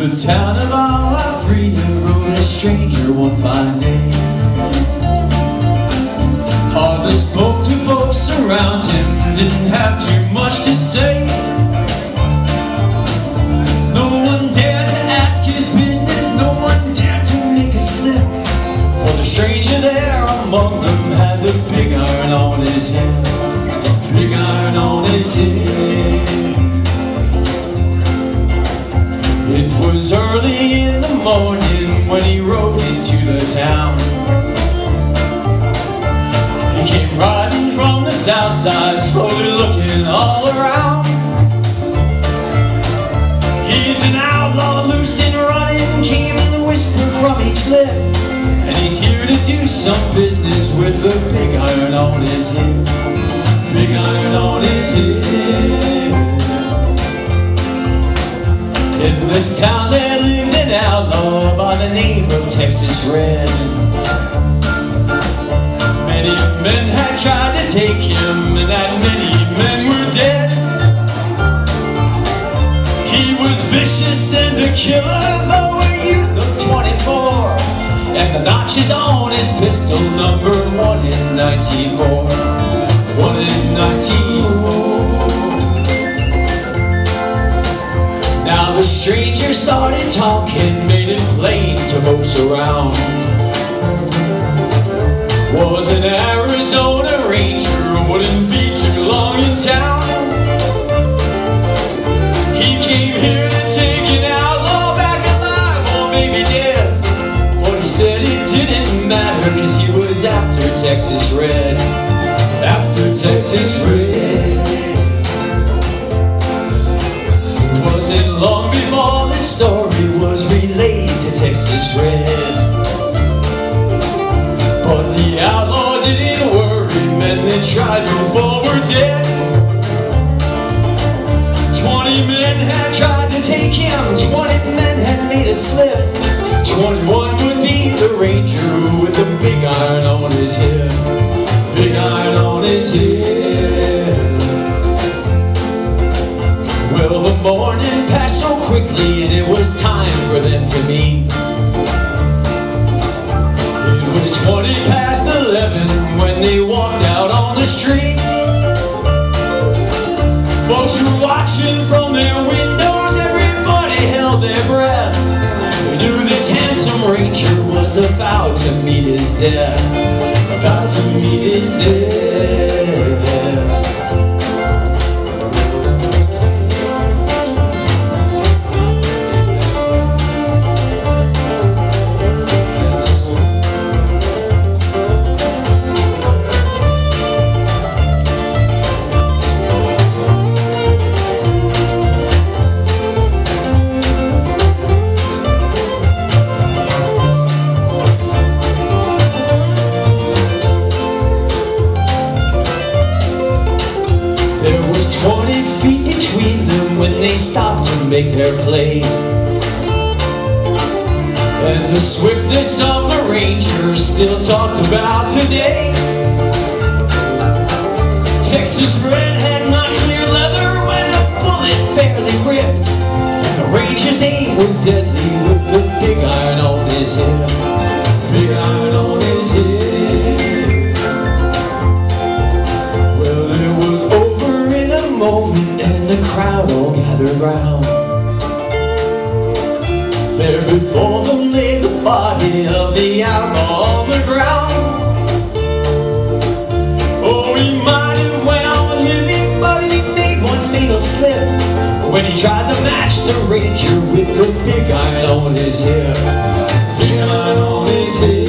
the town of our freedom rode a stranger one fine day. Hardly spoke to folks around him, didn't have too much to say. No one dared to ask his business, no one dared to make a slip. For the stranger there among them had the big iron on his head. Big iron on his head. It was early in the morning when he rode into the town. He came riding from the south side, slowly looking all around. He's an outlaw, loose and running, came the whisper from each lip. And he's here to do some business with the big iron on his head. Big iron on his head. In this town there lived an outlaw by the name of Texas Red. Many men had tried to take him, and that many men were dead. He was vicious and a killer, though a youth of 24. And the notches on his pistol numbered 1 in 19 more. 1 in 19 more. Now the stranger started talking, made it plain to folks around. Was an Arizona Ranger, wouldn't be too long in town. He came here to take an outlaw back alive, or maybe dead. But he said it didn't matter, cause he was after Texas Red. After Texas Red. Wasn't long before this story was relayed to Texas Red. But the outlaw didn't worry, men that tried before were dead. 20 men had tried to take him, 20 men had made a slip. 21 would be the ranger with the big iron on his head. Big iron on his head. Well, the morning passed so quickly, and it was time for them to meet. It was 20 past 11 when they walked out on the street. Folks were watching from their windows, everybody held their breath. They knew this handsome ranger was about to meet his death. About to meet his death. There was 20 feet between them when they stopped to make their play. And the swiftness of the ranger still talked about today. Texas Red had not clear leather when a bullet fairly ripped. And the ranger's aim was deadly with the big iron on his head. Big iron on his head. And the crowd all gathered round. There before them lay the body of the outlaw on the ground. Oh, he might have went on living, but he made one fatal slip when he tried to match the ranger with the big iron on his head. Big iron on his head.